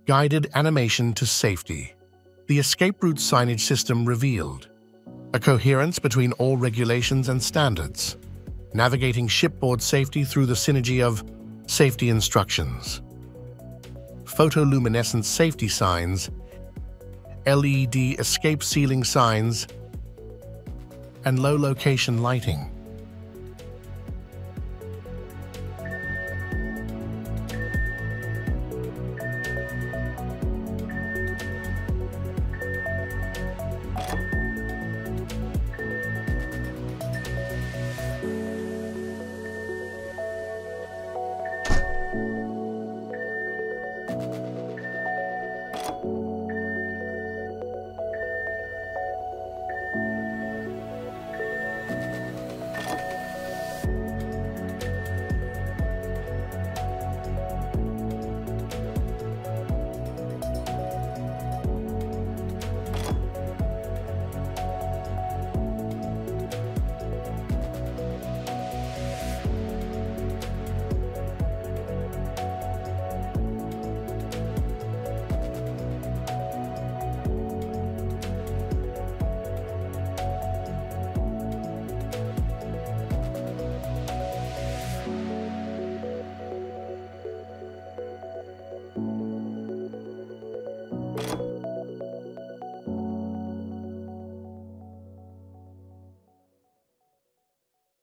Guided animation to safety. The Escape Route Signage System revealed a coherence between all regulations and standards, navigating shipboard safety through the synergy of safety instructions, photoluminescent safety signs, LED escape sealing signs, and low-location lighting.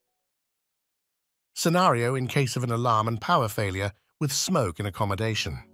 Scenario in case of an alarm and power failure with smoke in accommodation.